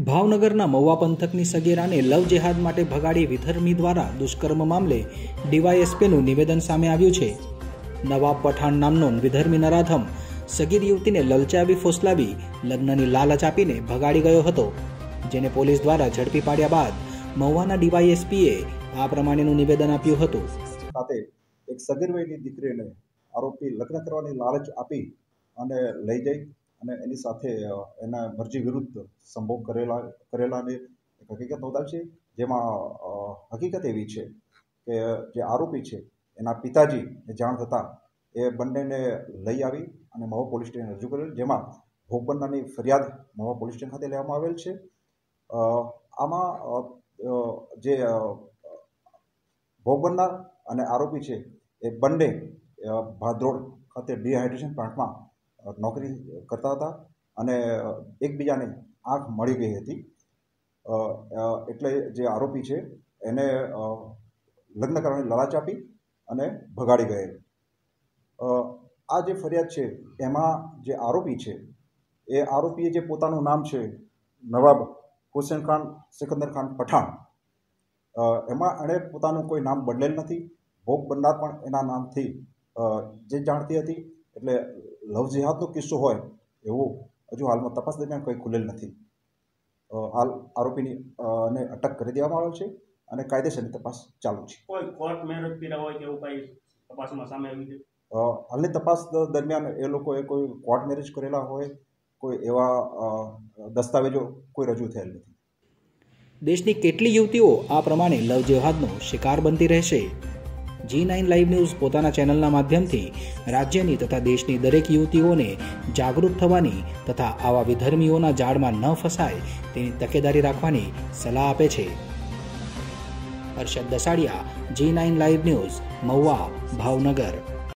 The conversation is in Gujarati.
ભાવનગરના મહુવા પંથકની સગીરાને લવ જેહાદ માટે ભગાડી વિધર્મી દ્વારા દુષ્કર્મ મામલે ડીવાયએસપીનું નિવેદન સામે આવ્યું છે। નવાબ પઠાણ નામનો વિધર્મી નરાધમ સગીર યુવતીને લલચાવી ફોસલાવી લગ્નની લાલચ આપીને ભગાડી ગયો હતો, જેને પોલીસ દ્વારા ઝડપી પાડ્યા બાદ મહુવાના ડીવાયએસપીએ આ પ્રમાણેનું નિવેદન આપ્યું હતું। સાથે એક સગીર વયની દીકરીને આરોપી લગ્ન કરવાની લાલચ આપી અને લઈ જઈ અને એની સાથે એના મરજી વિરુદ્ધ સંભોગ કરેલાની એક હકીકત નોંધાઈ છે, જેમાં હકીકત એવી છે કે જે આરોપી છે એના પિતાજીને જાણ થતાં એ બંનેને લઈ આવી અને મહુવા પોલીસ સ્ટેશન રજૂ કરેલ, જેમાં ભોગ બનનારની ફરિયાદ મહુવા પોલીસ સ્ટેશન ખાતે લેવામાં આવેલ છે। આમાં જે ભોગ બનનાર અને આરોપી છે એ બંને ભાદરોડ ખાતે ડિહાઇડ્રેશન પ્લાન્ટમાં નોકરી કરતા હતા અને એકબીજાને આંખ મળી ગઈ હતી, એટલે જે આરોપી છે એને લગ્ન કરવાની લાલચ આપી અને ભગાડી ગયેલ। આ જે ફરિયાદ છે એમાં જે આરોપી છે એ આરોપીએ જે પોતાનું નામ છે નવાબ હુસેન ખાન સિકંદર ખાન પઠાણ, એમાં એણે પોતાનું કોઈ નામ બદલેલ નથી। ભોગ બનનાર પણ એના નામથી જે જાણતી હતી, એટલે લવ જેહાદનો કિસ્સો હોય એવું હજુ હાલમાં તપાસ દરમિયાન કંઈ ખુલેલ નથી। હાલ આરોપીની ને અટક કરી દેવામાં આવેલ છે અને કાયદેસરની તપાસ ચાલુ છે। કોઈ કોર્ટ મેરેજ કર્યા હોય કે એવું કંઈ તપાસમાં સામે આવ્યું છે? હાલની તપાસ દરમિયાન એ લોકોએ કોઈ કોર્ટ મેરેજ કરેલા હોય કોઈ એવા દસ્તાવેજો કોઈ રજૂ થયેલ નથી। દેશની કેટલી યુવતીઓ આ પ્રમાણે લવ જેહાદનો શિકાર બનતી રહેશે? G9 લાઈવ ન્યૂઝ પોતાના ચેનલના માધ્યમથી રાજ્યની તથા દેશની દરેક યુવતીઓને જાગૃત થવાની તથા આવા વિધર્મીઓના જાળમાં ન ફસાય તેની તકેદારી રાખવાની સલાહ આપે છે। Harshad Dasadiya, G9 live news, Mahuva, Bhavnagar.